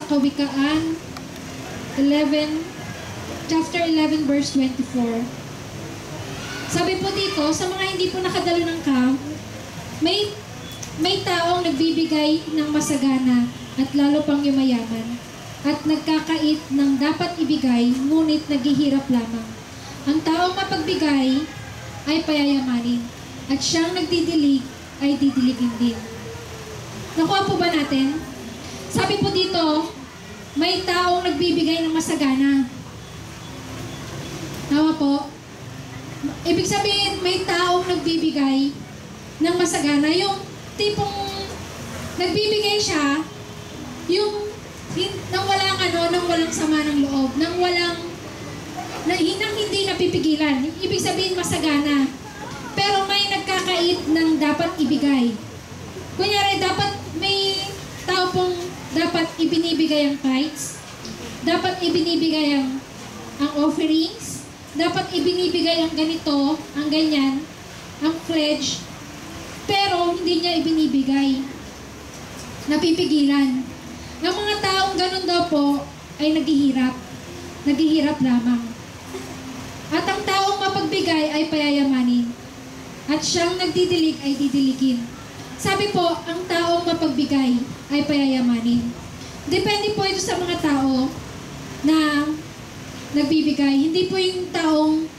Kawikaan 11, chapter 11, verse 24. Sabi po dito, sa mga hindi po nakadalo ng camp, may taong nagbibigay ng masagana at lalo pang yumayaman at nagkakait ng dapat ibigay, ngunit naghihirap lamang. Ang taong mapagbigay ay payayamanin at siyang nagdidilig ay didiligin din. Nakuha po ba natin? Sabi po dito, may taong nagbibigay ng masagana. Tama po? Ibig sabihin, may taong nagbibigay ng masagana. Yung tipong nagbibigay siya, yung nang walang sama ng loob, nang hindi napipigilan. Ibig sabihin, masagana. Pero may nagkakait ng dapat ibigay. Kunyari, dapat may tao pong dapat ibinibigay ang tithes, dapat ibinibigay ang offerings, dapat ibinibigay ang ganito, ang ganyan, ang pledge, pero hindi niya ibinibigay. Napipigilan. Ang mga taong ganun daw po ay naghihirap lamang. At ang taong mapagbigay ay payayamanin. At siyang nagdidilig ay didiligin. Sabi po, ang taong mapagbigay ay payayamanin. Depende po ito sa mga tao na nagbibigay. Hindi po yung taong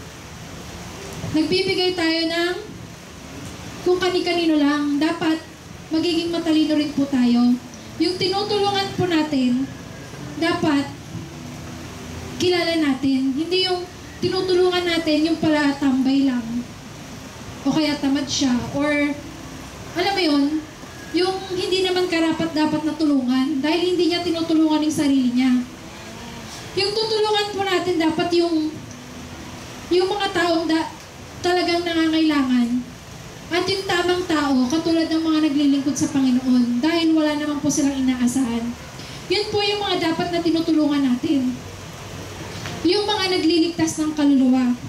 nagbibigay tayo ng kung kani-kanino lang. Dapat magiging matalino rin po tayo. Yung tinutulungan po natin, dapat kilala natin. Hindi yung tinutulungan natin yung pala tambay lang. O kaya tamad siya. Or alam mo yun, yung hindi naman karapat dapat na tulungan dahil hindi niya tinutulungan yung sarili niya. Yung tutulungan po natin dapat yung mga taong talagang nangangailangan at yung tamang tao katulad ng mga naglilingkod sa Panginoon dahil wala naman po silang inaasahan. Yun po yung mga dapat na tinutulungan natin. Yung mga nagliligtas ng kaluluwa.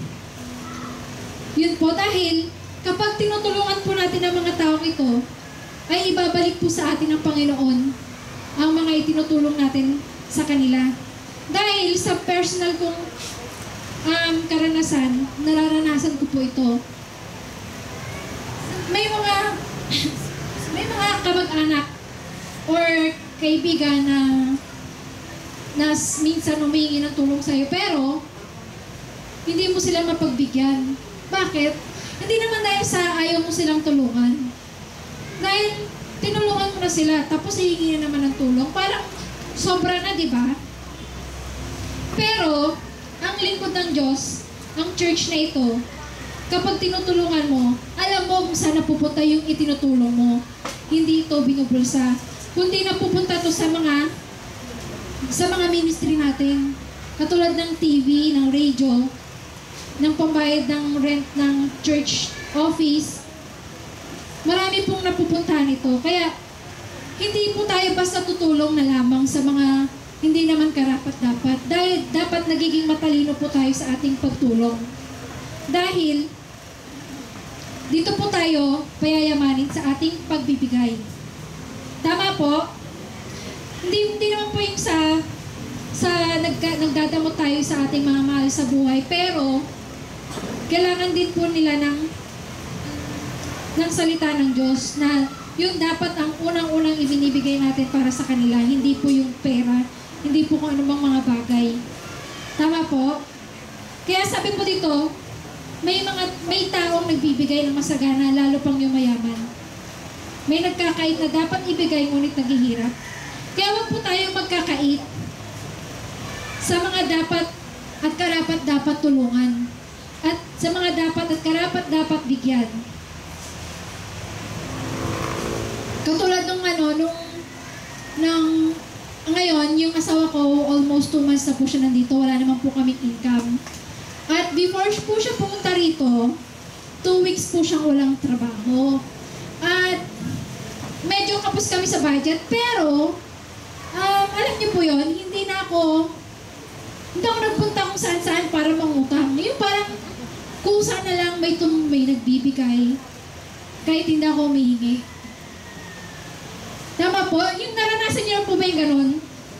Yun po dahil kapag tinutulungan po natin ang mga taong ito, ay ibabalik po sa atin ng Panginoon ang mga itinutulong natin sa kanila. Dahil sa personal kong karanasan, nararanasan ko po ito. May mga kamag-anak or kaibigan na minsan humingi ng tulong sa'yo, pero hindi mo sila mapagbigyan. Bakit? Hindi naman dahil sa ayaw mo silang tulungan. Dahil tinulungan mo na sila, tapos hihingi na naman ng tulong. Parang sobra na, di ba? Pero, ang lingkod ng Diyos, ang church na ito, kapag tinutulungan mo, alam mo kung saan napupunta yung itinutulong mo. Hindi ito binubulsa. Kundi napupunta to sa mga ministry natin. Katulad ng TV, ng radio, ng pambayad ng rent ng church office. Marami pong napupuntahan ito. Kaya, hindi po tayo basta tutulong na lamang sa mga hindi naman karapat-dapat. Dahil dapat nagiging matalino po tayo sa ating pagtulong. Dahil, dito po tayo payayamanin sa ating pagbibigay. Tama po? Hindi naman po yung nagdadamot tayo sa ating mga mahal sa buhay. Pero, kailangan din po nila ng salita ng Diyos na yun dapat ang unang-unang ibinibigay natin para sa kanila. Hindi po yung pera, hindi po kung anumang mga bagay. Tama po? Kaya sabi po dito, may taong nagbibigay ng masagana, lalo pang yung mayaman. May nagkakait na dapat ibigay, ngunit naghihirap. Kaya wag po tayo magkakait sa mga dapat at karapat dapat tulungan. At sa mga dapat at karapat dapat bigyan. Katulad ngayon, yung asawa ko, almost 2 months na po siya nandito, wala naman po kaming income. At before po siya pumunta rito, 2 weeks po siyang walang trabaho. At medyo kapos kami sa budget, pero alam niyo po yun, hindi ako nagpunta kung saan-saan para mangutang. Yung parang kusa na lang may nagbibigay kahit hindi ako humihingi. Tama po? Yung naranasan niyo po ba yung ganun?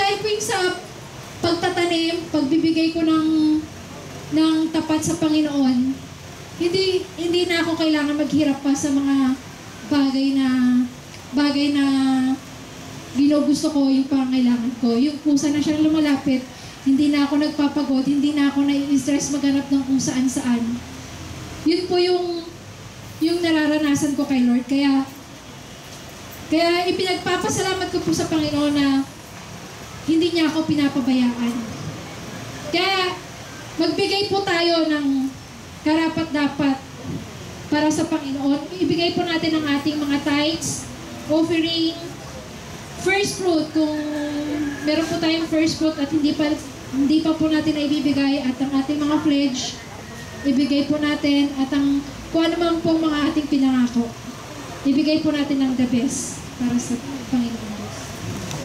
dahil po yung sa pagtatanim, pagbibigay ko ng tapat sa Panginoon, hindi na ako kailangan maghirap pa sa mga bagay na ginugusto ko, yung pangailangan ko. Yung kusa na siyang lumalapit, hindi na ako nagpapagod, hindi na ako nai-stress maghanap ng kung saan-saan. Yun po yung nararanasan ko kay Lord. Kaya ipinagpapasalamat ko po sa Panginoon na hindi niya ako pinapabayaan. Kaya magbigay po tayo ng karapat-dapat para sa Panginoon. Ibigay po natin ang ating mga tithes, offering, first fruit. Kung meron po tayong first fruit at hindi pa po natin na ibibigay, at ang ating mga pledge, ibigay po natin, at kung ano man po mga ating pinangako, ibigay po natin ng the best para sa Panginoon.